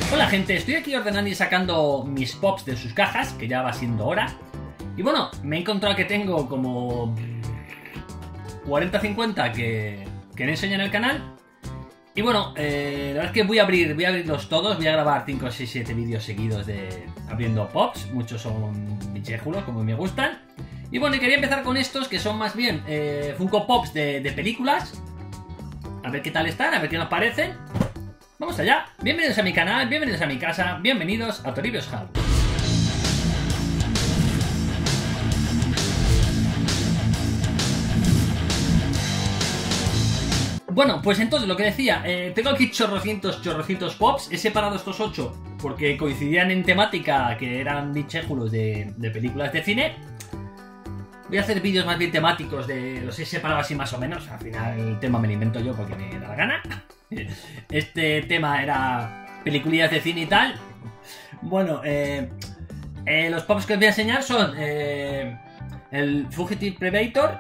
Hola gente, estoy aquí ordenando y sacando mis pops de sus cajas, que ya va siendo hora. Y bueno, me he encontrado que tengo como 40-50 que no enseño en el canal. Y bueno, la verdad es que voy a abrirlos todos, voy a grabar 5, 6, 7 vídeos seguidos de abriendo pops. Muchos son bichejulos, como me gustan. Y bueno, quería empezar con estos, que son más bien Funko Pops de películas. A ver qué tal están, a ver qué nos parecen. Vamos allá. Bienvenidos a mi canal, bienvenidos a mi casa, bienvenidos a Toribio's House. Bueno, pues entonces lo que decía, tengo aquí chorrocientos pops. He separado estos 8 porque coincidían en temática, que eran bichejulos de películas de cine. Voy a hacer vídeos más bien temáticos, los he separado así más o menos. Al final el tema me lo invento yo porque me da la gana. Este tema era peliculillas de cine y tal. Bueno, los pops que os voy a enseñar son el Fugitive Predator,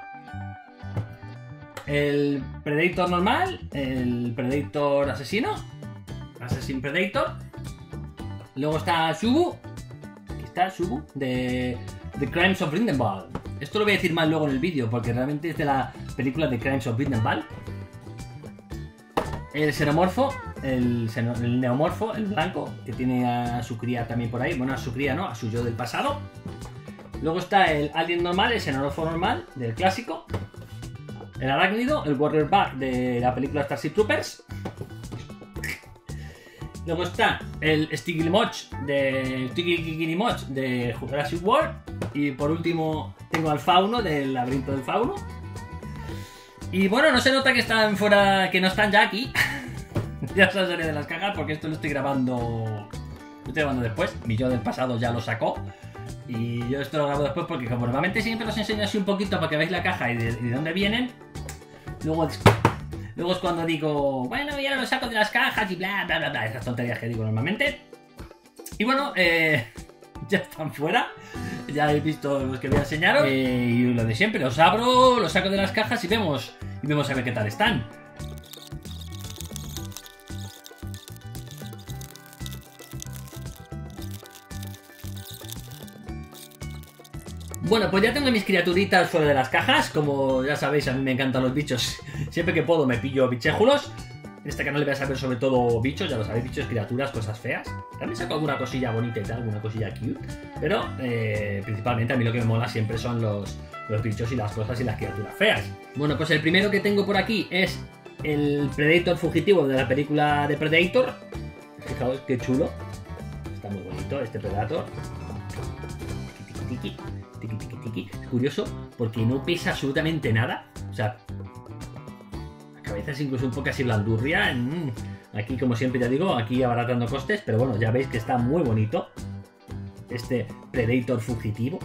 el Predator normal, el Predator asesino, Assassin Predator. Luego está Subu, aquí está Subu, de The Crimes of Grindelwald. Esto lo voy a decir mal luego en el vídeo porque realmente es de la película The Crimes of Grindelwald. El xenomorfo, el neomorfo, el blanco, que tiene a su cría también por ahí. Bueno, a su cría no, a su yo del pasado. Luego está el alien normal, el xenomorfo normal, del clásico. El arácnido, el warrior bug de la película Starship Troopers. Luego está el Stygimoch de Jurassic World. Y por último tengo al fauno del laberinto del fauno. Y bueno, no se nota que están fuera, que no están ya aquí. Ya se han salido de las cajas porque esto lo estoy grabando después. Mi yo del pasado ya lo sacó. Y yo esto lo grabo después porque como normalmente siempre los enseño así un poquito para que veáis la caja y de dónde vienen. Luego es cuando digo, bueno, ya los saco de las cajas y bla, bla, bla, bla. Esas tonterías que digo normalmente. Y bueno, ya están fuera. Ya habéis visto los que voy a enseñaros. Y lo de siempre, los abro, los saco de las cajas y vemos a ver qué tal están. Bueno, pues ya tengo mis criaturitas fuera de las cajas. Como ya sabéis, a mí me encantan los bichos. Siempre que puedo me pillo bichejulos. En este canal voy a saber sobre todo bichos, ya lo sabéis, bichos, criaturas, cosas feas. También saco alguna cosilla bonita y tal, alguna cosilla cute. Pero principalmente a mí lo que me mola siempre son los bichos y las cosas y las criaturas feas. Bueno, pues el primero que tengo por aquí es el Predator fugitivo de la película de Predator. Fijaos qué chulo. Está muy bonito este Predator. Tiki, tiki, tiki, tiki. Es curioso porque no pesa absolutamente nada. O sea, la cabeza es incluso un poco así blandurria. Aquí, como siempre ya digo, aquí abaratando costes. Pero bueno, ya veis que está muy bonito este Predator fugitivo.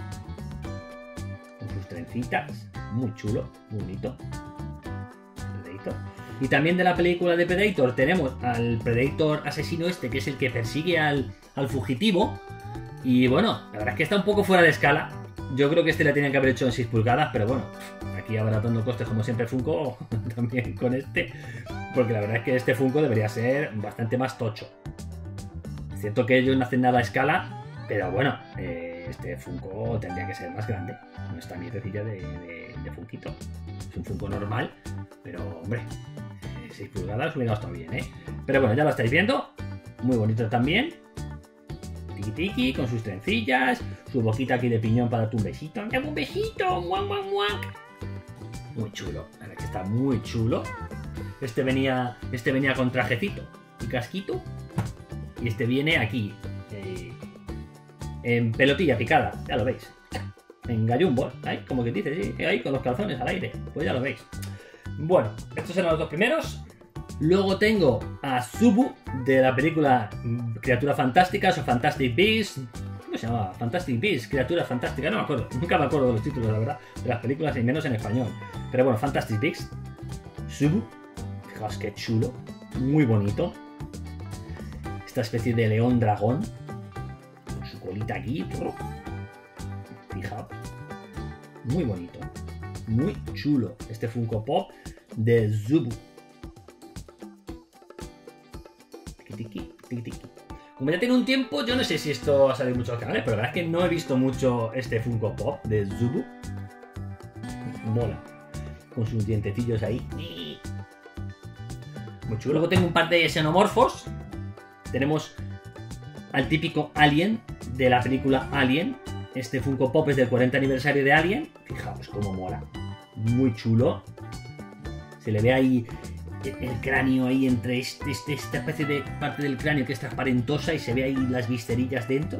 Con sus trencitas. Muy chulo, muy bonito. Predator. Y también de la película de Predator tenemos al Predator asesino este, que es el que persigue al fugitivo. Y bueno, la verdad es que está un poco fuera de escala. Yo creo que este le tenían que haber hecho en 6 pulgadas, pero bueno, aquí abaratando costes como siempre Funko, también con este, porque la verdad es que este Funko debería ser bastante más tocho. Es cierto que ellos no hacen nada a escala, pero bueno, este Funko tendría que ser más grande. No está mierdecilla de Funkito. Es un Funko normal, pero hombre, 6 pulgadas hubiera estado bien, ¿eh? Pero bueno, ya lo estáis viendo, muy bonito también. Tiki tiki, con sus trencillas, su boquita aquí de piñón para darte un besito. ¡Dame un besito! ¡Muac, muac, muac! Muy chulo, la verdad que está muy chulo. Este venía con trajecito y casquito. Y este viene aquí, en pelotilla picada, ya lo veis. En gallumbos, ahí, como que dice, sí, ahí con los calzones al aire. Pues ya lo veis. Bueno, estos eran los dos primeros. Luego tengo a Subu de la película Criaturas Fantásticas o Fantastic Beasts. ¿Cómo se llamaba? Fantastic Beasts, Criaturas Fantásticas, no me acuerdo. Nunca me acuerdo de los títulos, la verdad, de las películas y menos en español. Pero bueno, Fantastic Beasts. Subu. Fijaos qué chulo. Muy bonito. Esta especie de león dragón. Con su colita aquí. Fijaos. Muy bonito. Muy chulo. Este Funko Pop de Subu. Tiki, tiki, tiki, tiki. Como ya tiene un tiempo, yo no sé si esto ha salido en muchos canales, pero la verdad es que no he visto mucho este Funko Pop de Zubu. Mola. Con sus dientecillos ahí. Muy chulo. Luego tengo un par de xenomorfos. Tenemos al típico Alien de la película Alien. Este Funko Pop es del 40 aniversario de Alien. Fijaos cómo mola. Muy chulo. Se le ve ahí el cráneo ahí entre esta especie de parte del cráneo que es transparentosa y se ve ahí las viscerillas dentro.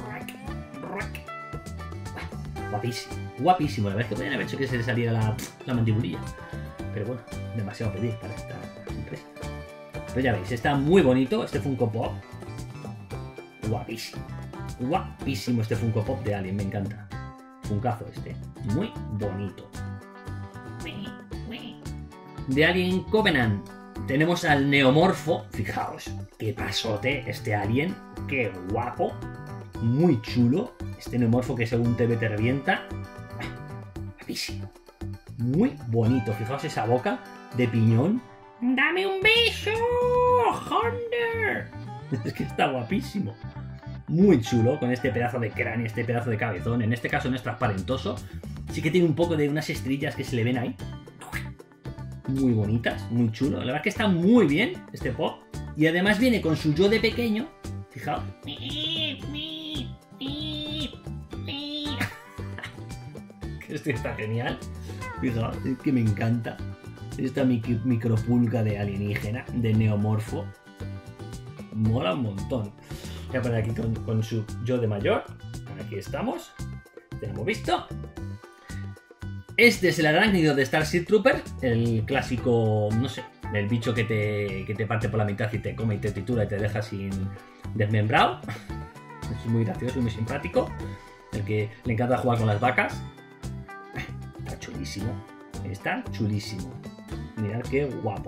Guapísimo. Guapísimo. La verdad es que podrían haber hecho que se le saliera la mandibulilla. Pero bueno, demasiado pedir para esta empresa. Pero ya veis, está muy bonito este Funko Pop. Guapísimo. Guapísimo este Funko Pop de Alien, me encanta. Funkazo este. Muy bonito. De Alien Covenant tenemos al Neomorfo. Fijaos, qué pasote este Alien. Qué guapo. Muy chulo. Este Neomorfo que según te ve te revienta. Guapísimo. Muy bonito. Fijaos esa boca de piñón. ¡Dame un beso, Hunter! Es que está guapísimo. Muy chulo, con este pedazo de cráneo, este pedazo de cabezón. En este caso no es transparentoso. Sí que tiene un poco de unas estrellas que se le ven ahí. Muy bonitas, muy chulo. La verdad es que está muy bien este pop. Y además viene con su yo de pequeño. Fijaos. Este está genial. Fijaos, es que me encanta. Esta micropulga de alienígena, de Neomorfo. Mola un montón. Voy a poner aquí con su yo de mayor. Aquí estamos. Ya lo hemos visto. Este es el arácnido de Starship Troopers. El clásico, no sé, el bicho que te parte por la mitad y te come y te tritura y te deja sin desmembrado. Es muy gracioso y muy simpático. El que le encanta jugar con las vacas. Está chulísimo. Está chulísimo. Mirad qué guapo.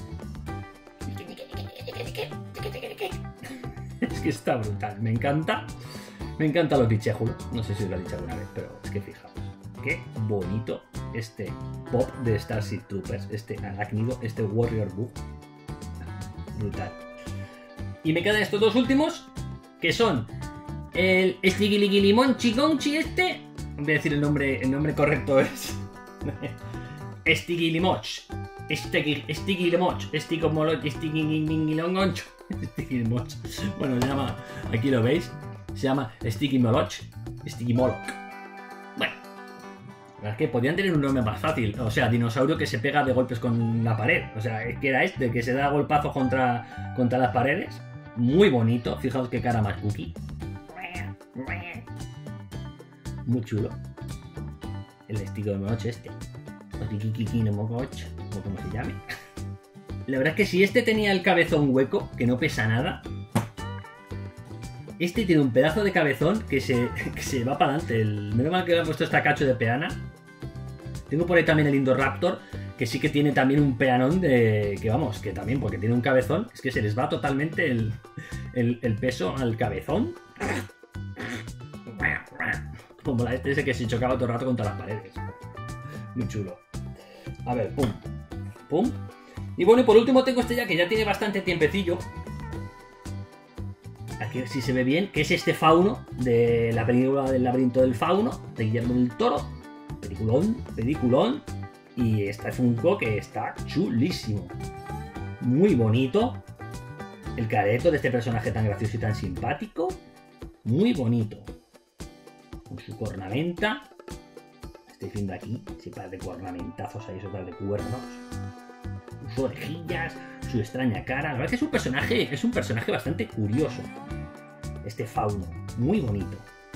Es que está brutal. Me encanta. Me encantan los bichéjulos. No sé si os lo he dicho alguna vez, pero es que fijaos. Qué bonito este pop de Starship Troopers. Este arácnido, este Warrior Bug. Brutal. Y me quedan estos dos últimos, que son el Stigilimonchi Gonchi este. Voy a decir el nombre correcto es Stigilimoch. Stigilimoch. Stigilongoncho. Stigilimoch. Bueno, se llama, aquí lo veis, se llama Stigimoloch. Stigimoloch. Bueno, la verdad es que podían tener un nombre más fácil. O sea, dinosaurio que se pega de golpes con la pared. O sea, que era este, que se da golpazos contra las paredes. Muy bonito. Fijaos qué cara más cookie. Muy chulo. El Stigimoloch este. O Stigimoloch, o como se llame. La verdad es que si este tenía el cabezón hueco, que no pesa nada, este tiene un pedazo de cabezón que se va para adelante. Menos mal que le he puesto esta cacho de peana. Tengo por ahí también el Indoraptor, que sí que tiene también un peanón de... que vamos, que también, porque tiene un cabezón, es que se les va totalmente el peso al cabezón. Como la ese que se chocaba todo el rato contra las paredes. Muy chulo. A ver, pum. Pum. Y bueno, y por último tengo este ya que ya tiene bastante tiempecillo. Aquí sí se ve bien, que es este fauno de la película del laberinto del fauno, de Guillermo del Toro. Peliculón. Y este Funko que está chulísimo. Muy bonito. El careto de este personaje tan gracioso y tan simpático. Muy bonito. Con su cornamenta. Estoy viendo aquí, se par de cornamentazos ahí, par de cuernos. Sus orejillas, su extraña cara. La verdad es que es un personaje bastante curioso. Este fauno, muy bonito.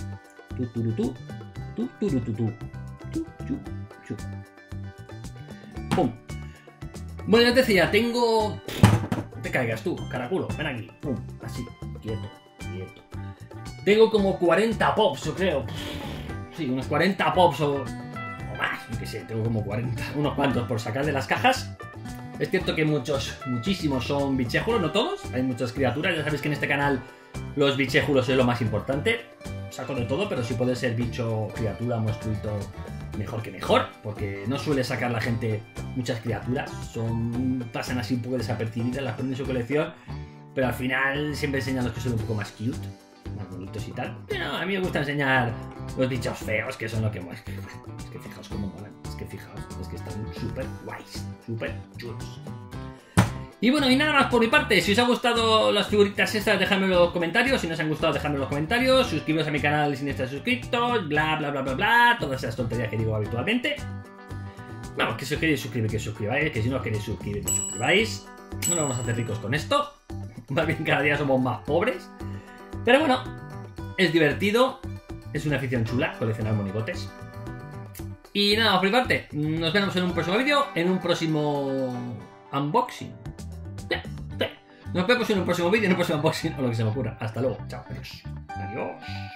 Pum. Bueno, ya te decía, tengo... No te caigas tú, caraculo, ven aquí. Pum, así, quieto. Tengo como 40 pops, yo creo. Sí, unos 40 pops o más, yo qué sé, tengo como 40, unos cuantos por sacar de las cajas. Es cierto que muchísimos son bichéjulos, no todos, hay muchas criaturas, ya sabéis que en este canal los bichéjulos es lo más importante. Saco de todo, pero si puede ser bicho, criatura, monstruito, mejor que mejor, porque no suele sacar la gente muchas criaturas, pasan así un poco desapercibidas, las ponen en su colección pero al final siempre enseñan los que son un poco más cute, más bonitos y tal. Pero a mí me gusta enseñar los bichos feos, que son lo que más... Es que fijaos cómo molan, es que fijaos, es que están súper guays, súper chulos. Y bueno, y nada más por mi parte. Si os ha gustado las figuritas estas, dejadme en los comentarios. Si no os han gustado, dejadme en los comentarios. Suscribiros a mi canal si no estáis suscritos. Bla, bla, bla, bla, bla. Todas esas tonterías que digo habitualmente. Vamos, que si os queréis suscribir, que os suscribáis. Que si no os queréis suscribir, no os suscribáis. No nos vamos a hacer ricos con esto. Más bien cada día somos más pobres. Pero bueno, es divertido. Es una afición chula, coleccionar monigotes. Y nada, por mi parte, nos vemos en un próximo vídeo. En un próximo unboxing. Nos vemos en un próximo vídeo, en un próximo unboxing o lo que se me ocurra. Hasta luego. Chao. Adiós. Adiós.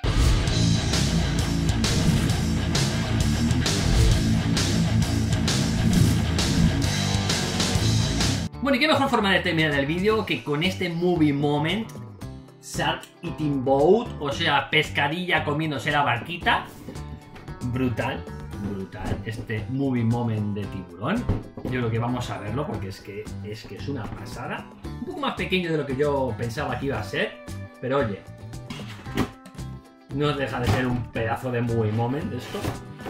Bueno, y qué mejor forma de terminar el vídeo que con este movie moment. Shark eating boat, o sea, pescadilla comiéndose la barquita. Brutal. Brutal este movie moment de tiburón. Yo creo que vamos a verlo porque es que es una pasada. Un poco más pequeño de lo que yo pensaba que iba a ser, pero oye, no deja de ser un pedazo de movie moment esto.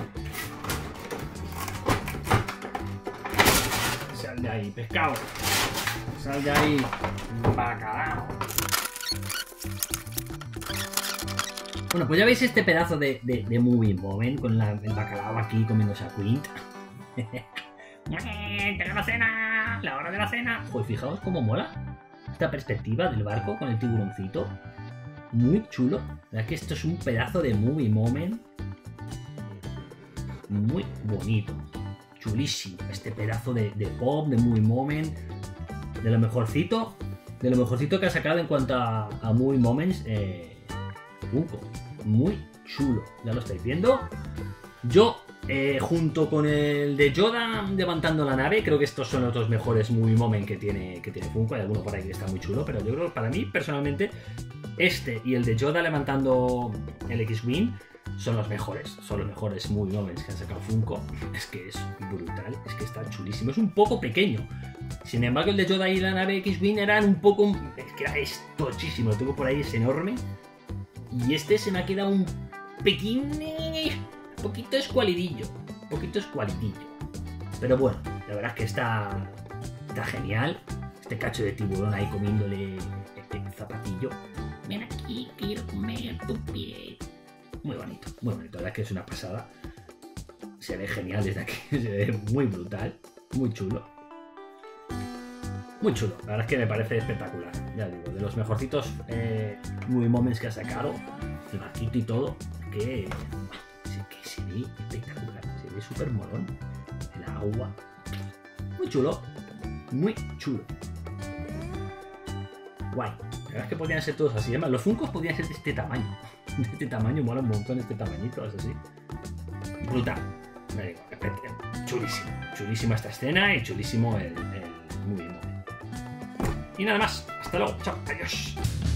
Sal de ahí, pescado. Sal de ahí, bacalao. Bueno, pues ya veis este pedazo de movie moment con el bacalao aquí comiéndose a Quint. ¡Llega la cena! ¡La hora de la cena! Pues fijaos cómo mola esta perspectiva del barco con el tiburoncito. Muy chulo. La verdad que esto es un pedazo de movie moment. Muy bonito. Chulísimo. Este pedazo de pop, de movie moment. De lo mejorcito. De lo mejorcito que ha sacado en cuanto a movie moments. Funko. Muy chulo, ya lo estáis viendo. Yo, junto con el de Yoda levantando la nave, creo que estos son los dos mejores movie moment que tiene Funko. Hay alguno por ahí que está muy chulo, pero yo creo que para mí, personalmente, este y el de Yoda levantando el X-Wing son los mejores movie moments que han sacado Funko. Es que es brutal, es que está chulísimo. Es un poco pequeño. Sin embargo, el de Yoda y la nave X-Wing eran un poco... Es que era estochísimo, lo tengo por ahí, es enorme. Y este se me ha quedado un poquito escualidillo. Pero bueno, la verdad es que está genial. Este cacho de tiburón ahí comiéndole el zapatillo. Ven aquí, quiero comer tu pie. Muy bonito, muy bonito. La verdad es que es una pasada. Se ve genial desde aquí. Se ve muy brutal, muy chulo. Muy chulo, la verdad es que me parece espectacular. Ya digo, de los mejorcitos movie moments que ha sacado, el barquito y todo, que se ve espectacular, se ve súper molón. El agua, muy chulo, muy chulo. Guay, la verdad es que podrían ser todos así. Además, los Funkos podrían ser de este tamaño. De este tamaño, mola un montón este tamañito, es así. Brutal, me digo, chulísimo. Chulísima esta escena y chulísimo el movie moment. Y nada más, hasta luego, chao, adiós.